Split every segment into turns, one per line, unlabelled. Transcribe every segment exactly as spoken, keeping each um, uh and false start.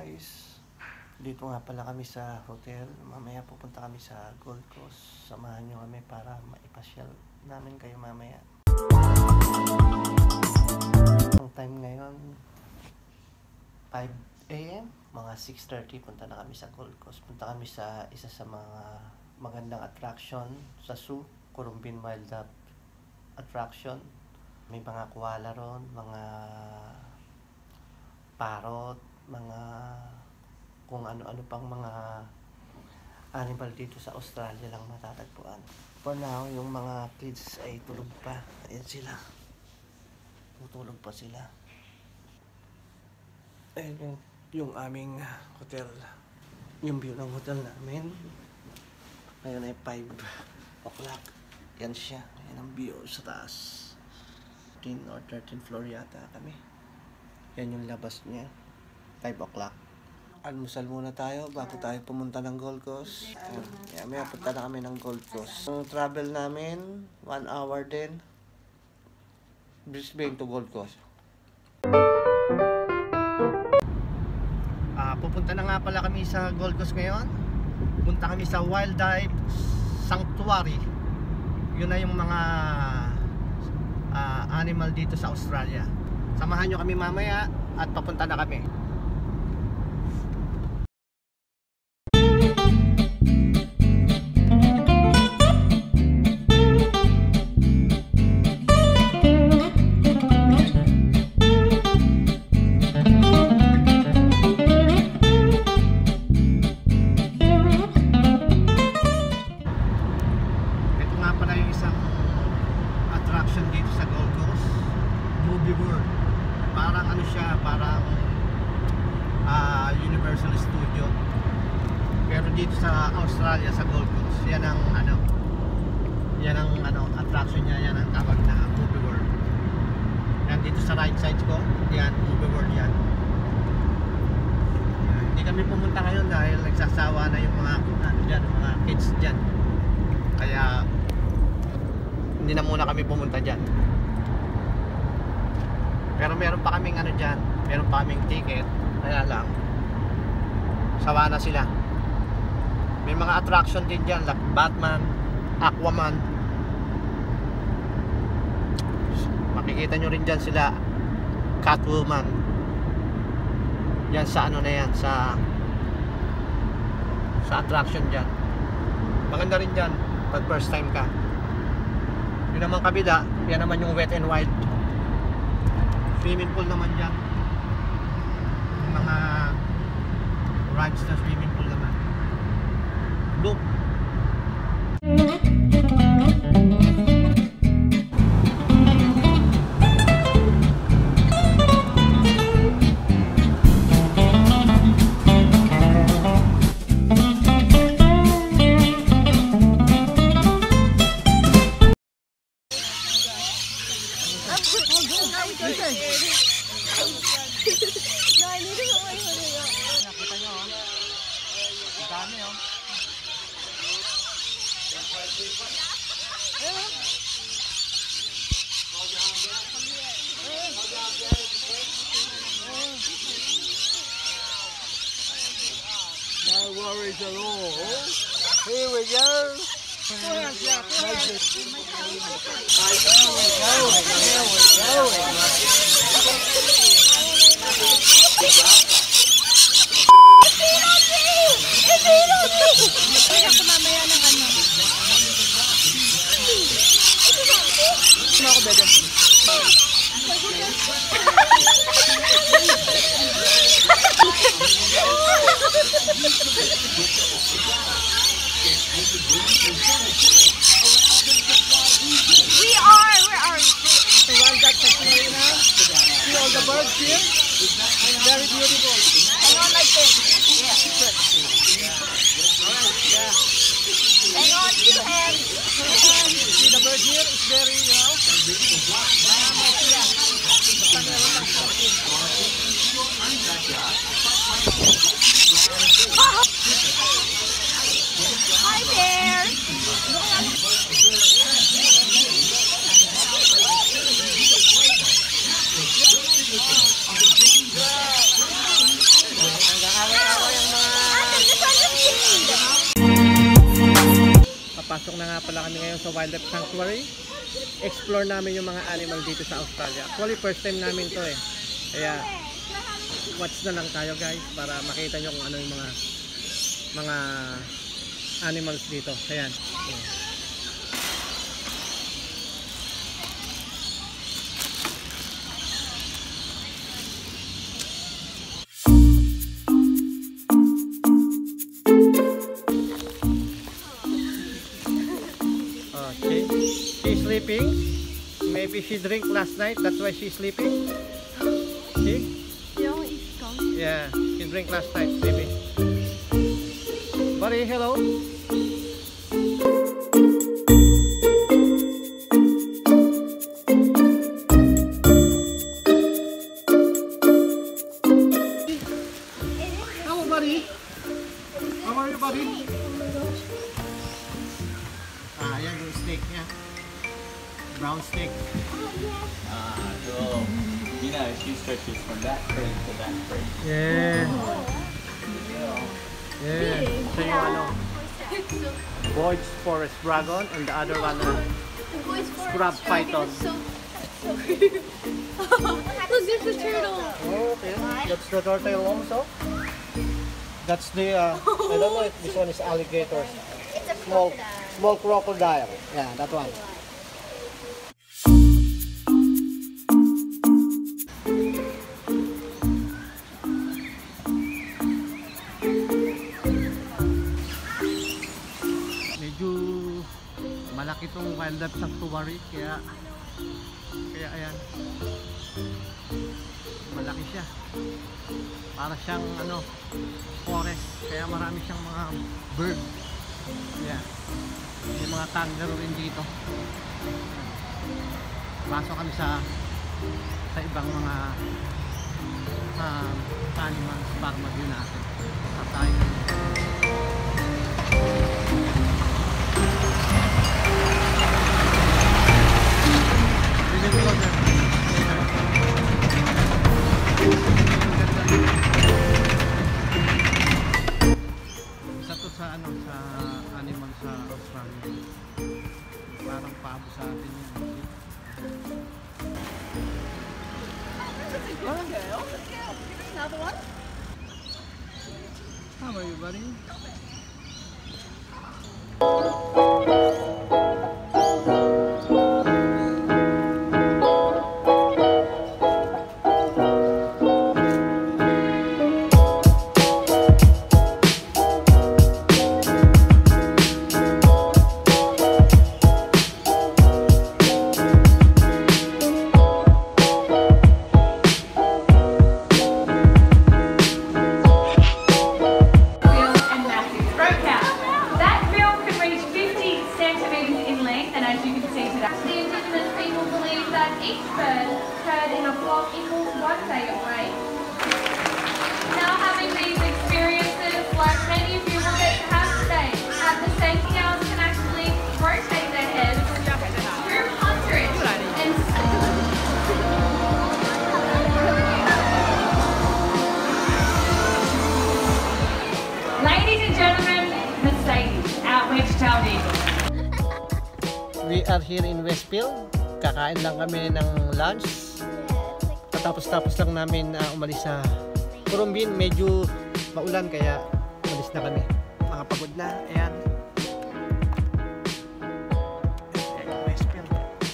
guys, dito nga pala kami sa hotel. Mamaya pupunta kami sa Gold Coast. Samahan nyo kami para maipasyal namin kayo mamaya. Ang time ngayon five A M mga six thirty, punta na kami sa Gold Coast. Punta kami sa isa sa mga magandang attraction sa zoo, Currumbin Wildlife Attraction. May mga koala ron, mga parrot, mga kung ano-ano pang mga animal dito sa Australia lang matatagpuan. For now, yung mga kids ay tulog pa. Ayan sila. Tutulog pa sila. Ayan yung, yung aming hotel. Yung view ng hotel namin. Ngayon ay five o'clock. Yan siya. Yan ang view sa taas. fourteen or thirteen floor yata kami. Yan yung labas niya. five o'clock. Almusal muna tayo bago tayo pumunta ng Gold Coast. Ayan. Yeah, may punta na kami ng Gold Coast. Ang travel namin, one hour din. Brisbane to Gold Coast. Uh, pupunta na nga pala kami sa Gold Coast ngayon. Punta kami sa Wildlife Sanctuary. Yun na yung mga uh, animal dito sa Australia. Samahan nyo kami mamaya at papunta na kami. Ito nga pala yung isang attraction dito sa Gold Coast, Movie World. Parang ano siya, parang uh, Universal Studio. Pero dito sa Australia, sa Gold Coast, yan ang ano, yan ang ano, attraction niya, yan ang tawag na Movie World. Yan dito sa right side ko, yan, Movie World yan. Yan. Hindi kami pumunta ngayon dahil nagsasawa na yung mga, ano dyan, mga kids dyan. Kaya, hindi na muna kami pumunta dyan. Pero meron pa kaming ano dyan, meron pa kaming ticket, kaya lang sawa na sila. May mga attraction din dyan like Batman, Aquaman. Makikita nyo rin dyan sila Catwoman. Yan sa ano na yan, sa sa attraction dyan. Maganda rin dyan pag first time ka. Yun naman kabila, yan naman yung Wet and Wild. Swimming pool naman dyan. Yung mga rides na swimming pool naman. Look. Nakita nyo, oh. Ang dami, oh. No worries at all. Here we go. There we go. There we go.
Kaya kumamaya ng ano.
Ano ako, bebe?
We are, where are we?
The wildlife sanctuary now. See all the birds here? Very beautiful.
Hang on like this. Yeah.
Alright, yeah.
Hang on, two hands. Two hands.
See the bird here? It's very, you know. Marami sila. Basta meron lang something.
Hi there.
Pasok na nga pala kami ngayon sa Wildlife Sanctuary. Explore namin yung mga animal dito sa Australia. Actually first time namin to eh. Kaya watch na lang tayo guys para makita nyo kung ano yung mga mga animals dito. Ayan. Okay. She's sleeping. Maybe she drank last night. That's why she's sleeping. See? Yeah, she drank last night, maybe. Buddy, hello. Hello, buddy. How are you, buddy? Ah, yeah, good steak, yeah. Brown steak.
Ah, so you know she stretches from that crate to that crate.
Yeah. Yeah. So yung ano, Boyd's Forest Dragon and the other one uh, Scrub Python.
Look, there's the turtle.
Oh, okay. That's the turtle also. That's the, uh, I don't know if this one is alligator.
It's a
Small,
crocodile.
small crocodile. Yeah, that one. Medyo malaki tong Wildlife Sanctuary kaya kaya ayan, malaki siya, para siyang ano, forest, kaya marami siyang mga bird. Yeah. May mga kangaroo rin dito. Pasok kami sa sa ibang mga uh, animals para mag-view natin. At tayo isa to sa ano, sa animal sa Australia. Parang pabo sa atin yun.
Another one?
How are you, buddy? We are here in Westfield. Kakain lang kami ng lunch. Tapos-tapos lang namin uh, umalis sa Currumbin. Medyo maulan kaya umalis na kami. Makapagod na. Ayan. Ayan, Westfield.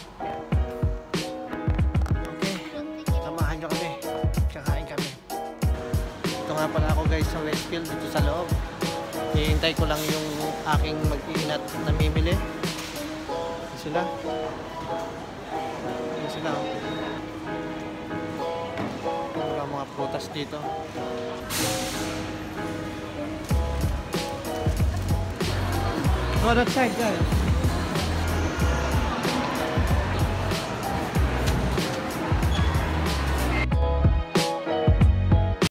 Okay. Samahan nyo kami. Kakain kami. Ito nga pala ako guys sa Westfield. Dito sa loob. Hihintay ko lang yung aking mag-iinat na mimili. Sila. Ayan sila. Wala mga prutas dito. Go that side guys.